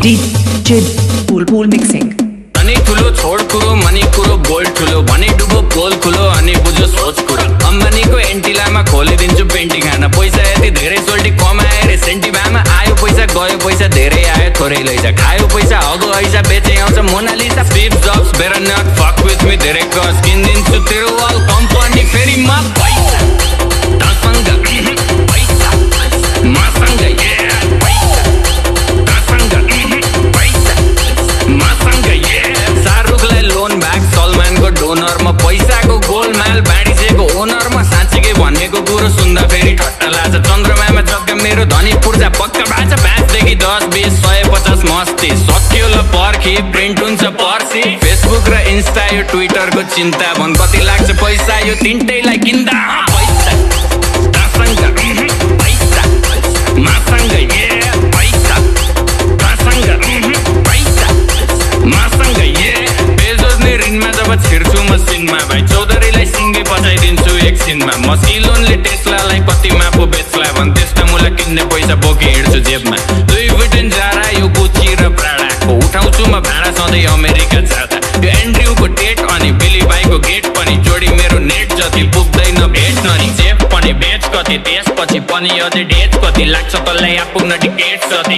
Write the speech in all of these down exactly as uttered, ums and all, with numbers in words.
D J BulBul mixing. अनि ठुलो छोड कुरो मनी कुरो बोल ठुलो भने डुबो पोल खुलो अनि बुझो सोच कुरो अम्बानीको एन्टिलामा खोलिदिन्छु पेन्टिङ खाना पैसा यति धेरै सोल्टी कमाए रे सेन्टिमामा आयो पैसा गयो पैसा धेरै आयो थोरै लैजा खायो पैसा हगो ऐसा बेचे आउँछ Mona Lisa Steve Jobs better not fuck with me धेरै कस किन्दिन्छु तेरो वाल कम्पनी फेरि म पैसा तसँग पैसा मसँग yeah पैसा तसँग पैसा मसँग yeah शाहरुखलाई लोन ब्याक सलमानको डोनर म पैसाको गोलमाल बाँडिसेको ओनर म साँच्चीकै भनेको कुरो सुन्दा फेरि ठट्टा लाग्छ चन्द्रमामा जग्गा मेरो धनी पूर्जा पक्का बाजा पाँचदेखि दस बिस सय पचास मस्ती सक्यो ल पर्खी प्रिन्ट हुन्छ पर्सी फेसबुक र इन्स्टा यो ट्विटरको चिन्ता भन कति लाग्छ पैसा यो तिनटैलाई किन्दा पैसा तसँग पैसा मसँग yeah पैसा तसँग पैसा मसँग yeah बेजोस नि ऋणमा जब छिर्छु मसिनमा भाइ चौधरीलाई सिङ्गे पचाइदिन्छु एकछिनमा मसिलोनले टेस्लालाई कतिमा पो बेच्ला भन् त्यसमा मुला किन्ने पैसा बोकी हिँड्छु जेबमा दुई बुटेन जारा यो गुची र प्राडाको उठाउँछु म भाडा सधैँ अमेरिका जाँदा यो एन्ड्रयुको डेट अनि बिली बाईको गेट पनि जोडी मेरो नेट जति पुग्दैन भेट नरी जेफ पनि बेच कति त्यसपछि पनि अझै डेट कति लाग्छ तँलाई यहाँ पुग्न टिकेट जति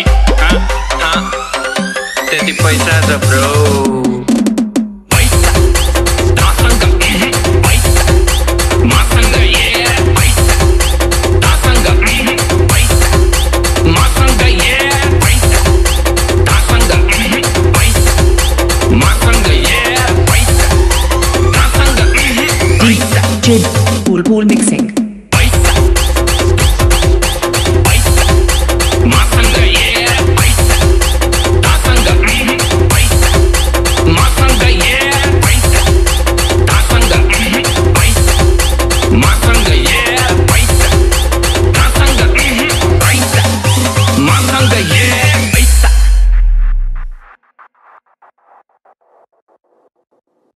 त्यति पैसा छ bro D J BulBul mixing. Paisa, paisa, masanga yeah, paisa, tasanga, paisa, masanga yeah, paisa, tasanga, paisa, masanga yeah, paisa, tasanga, paisa, masanga yeah.